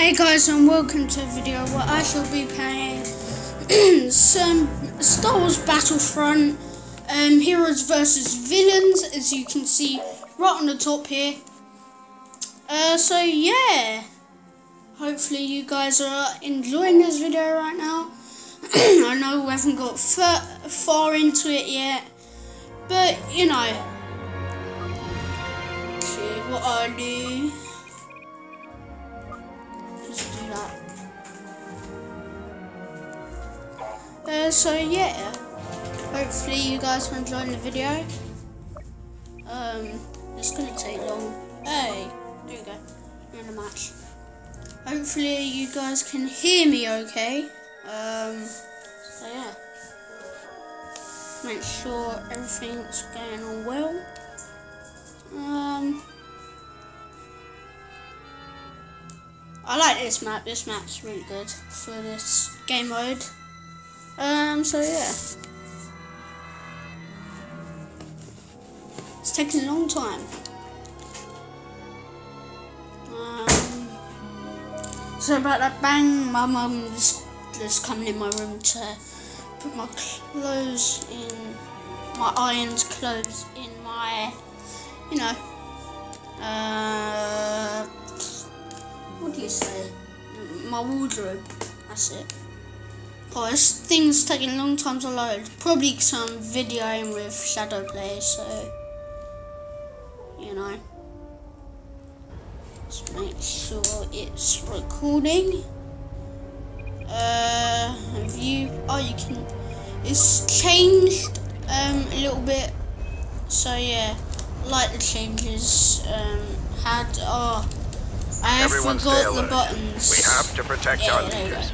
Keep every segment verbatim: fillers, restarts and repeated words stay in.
Hey guys, and welcome to a video where I shall be playing some Star Wars Battlefront, um, heroes versus villains, as you can see right on the top here. Uh, so yeah, hopefully you guys are enjoying this video right now. I know we haven't got far, far into it yet, but you know. Okay, what I do. Uh, so yeah, hopefully you guys are enjoying the video. Um, it's gonna take long. Hey, there you go. We're in a match. Hopefully you guys can hear me okay. Um, so yeah, make sure everything's going on well. Um, I like this map. This map's really good for this game mode. Um, so yeah. It's taking a long time. Um, so about that bang, my mum's just coming in my room to put my clothes in, my ironed clothes in my, you know, uh, what do you say? My wardrobe, that's it. Oh, this thing's taking a long time to load. Probably some videoing with shadow play, so you know. Let's make sure it's recording. Uh, view. Oh, you can. It's changed um a little bit. So yeah, like the changes. Um, had oh, I Everyone forgot the buttons. We have to protect yeah, our leaders.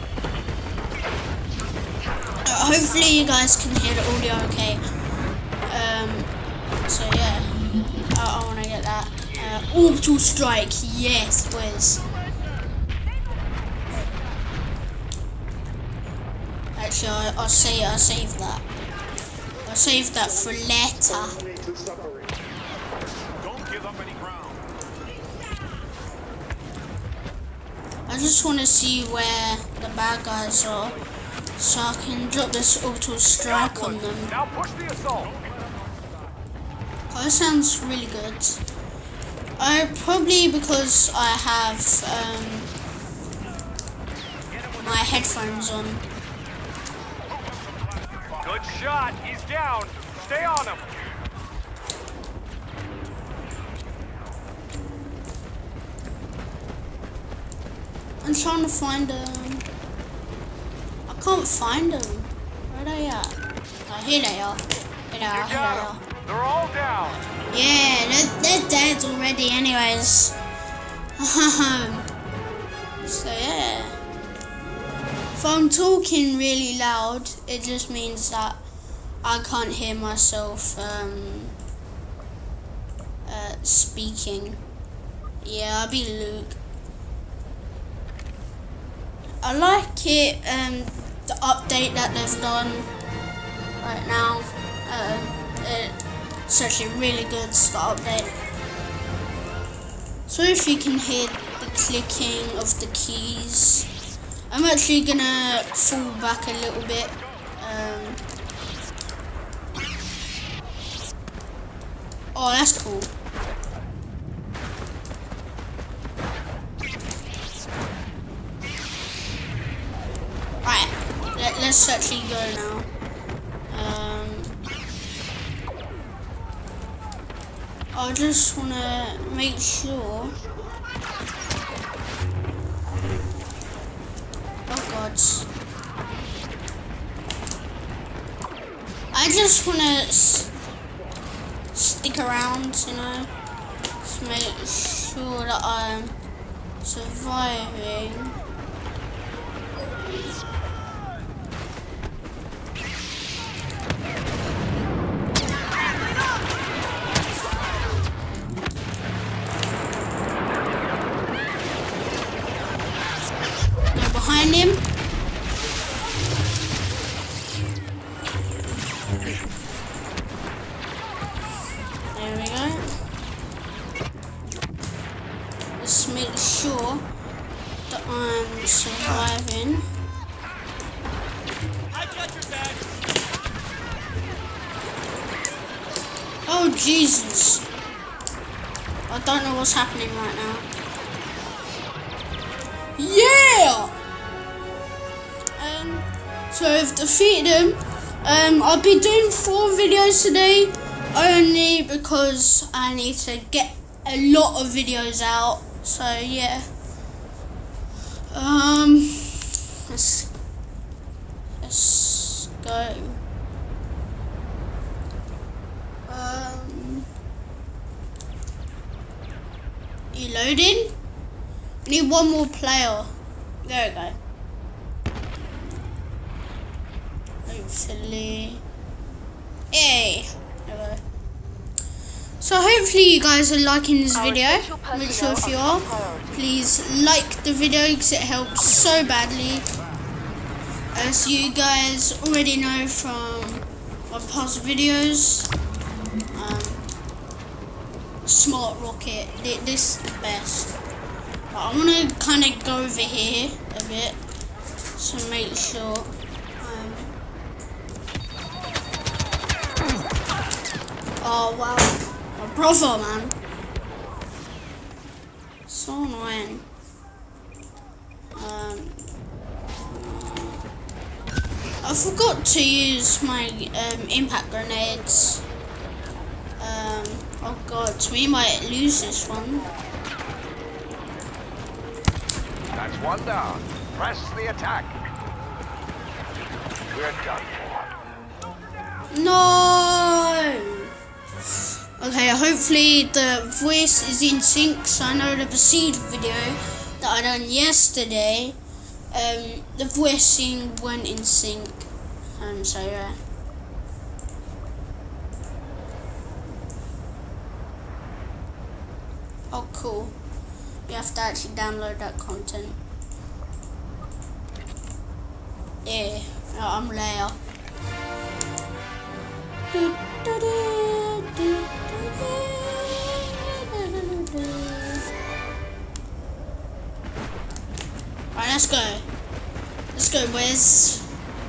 Hopefully you guys can hear the audio okay. Um, so yeah, I, I want to get that. Uh, orbital strike, yes, boys. Actually, I, I'll say I'll save that. I'll save that for later. Don't give up any ground. I just want to see where the bad guys are, so I can drop this auto strike on them. Now push the assault. Oh, that sounds really good. I probably because I have um, my headphones on. Good shot. He's down. Stay on him. I'm trying to find them. I can't find them. Where are they at? Oh, here they are. Here they are. Here they are. They're all down. Yeah, they're, they're dead already anyways. So yeah. If I'm talking really loud, it just means that I can't hear myself um, uh, speaking. Yeah, I'll be Luke. I like it, um, the update that they've done right now. Uh, it's actually really good, the update. So if you can hear the clicking of the keys, I'm actually gonna fall back a little bit. Um, oh, that's cool. Right, let, let's actually go now. Um, I just want to make sure. Oh God. I just want to stick around, you know, to make sure that I'm surviving. Behind him. There we go. Let's make sure that I'm surviving. I got your back. Oh Jesus! I don't know what's happening right now. Yeah! Um, so I've defeated him. Um, I'll be doing four videos today, only because I need to get a lot of videos out. So yeah. Um, let's let's go. Um, you loading? I need one more player. There we go. Hopefully. Hey! There we go. So hopefully you guys are liking this video. Make sure if you are, please like the video because it helps so badly. As you guys already know from my past videos, um, Smart Rocket, this is the best. But I want to kind of go over here a bit, so make sure. Um, oh wow. My brother, man. So annoying. Um, I forgot to use my um, impact grenades. Um, oh god, we might lose this one. That's one down. Press the attack. We're done for. No! Okay, hopefully the voice is in sync, so I know the Besieged video that I done yesterday, um, the voicing went in sync, um, so yeah. Oh cool, you have to actually download that content. Yeah, I'm Leia. Alright, let's go. Let's go, boys.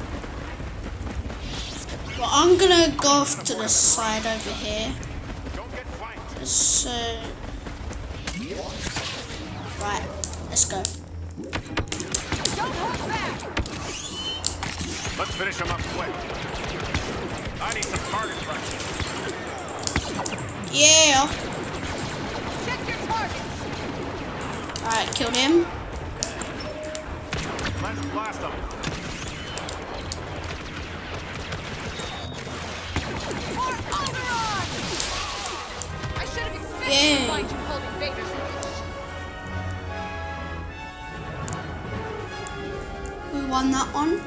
Well, I'm gonna go off to the side over here. So, right, let's go. Let's finish him up quick. I need some target practice. Yeah. Check your targets. Alright, killed him. Let's blast him. More Alderaan! I should have expected Yeah. to find you holding Vader's leash. We won that one.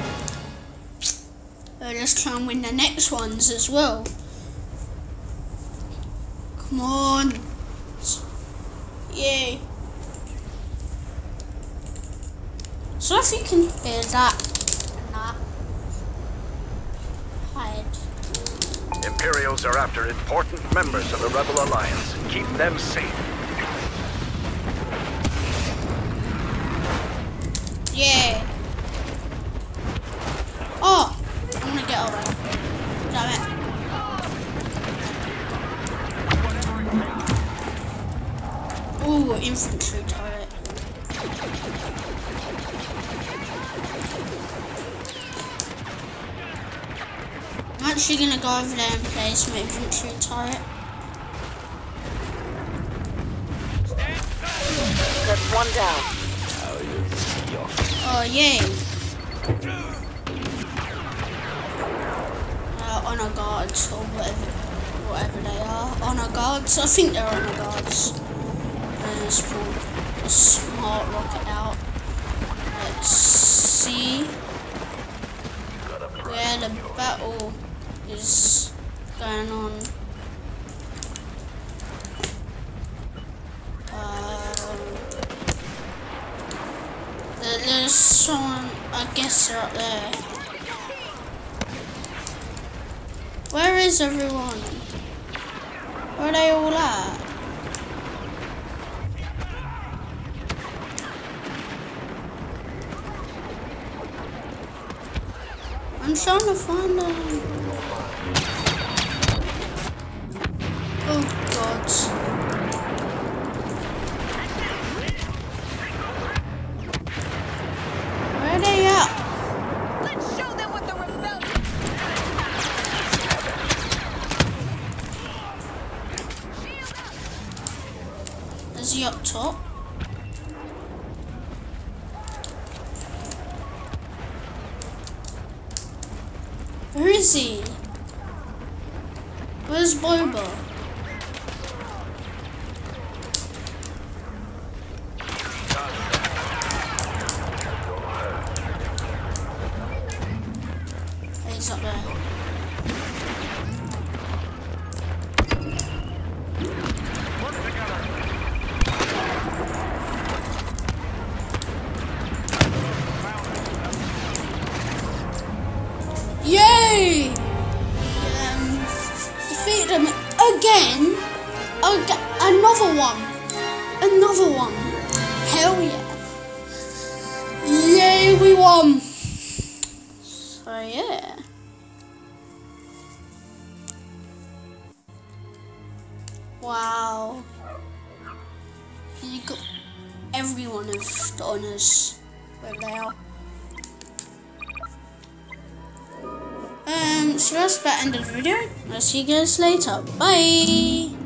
Uh, let's try and win the next ones as well. Come on. Yay. So if you can hear that and that, hide. Imperials are after important members of the Rebel Alliance. Keep them safe. Yeah. Oh, I'm gonna get over. Damn it. Ooh, infantry turret. I'm actually gonna go over there and place my infantry turret. That's one down. Oh, yay. Uh, honor guards, or whatever, whatever they are. Honor guards? I think they're honor guards. And let's pull a smart rocket out. Let's see where the battle is going on. Um, there- there's someone, I guess they're up there. Where is everyone? Where are they all at? I'm trying to find them. Oh God. Where are they at? Let's show them what the rebellion. Is he up top? Where is he? Where's Boba? He's up there. Yay! Um, defeated him again. Aga another one. Another one. Hell yeah. Yay, we won. So yeah. Wow. You got everyone of the honors where they are. Um, so that's about the end of the video. I'll see you guys later. Bye!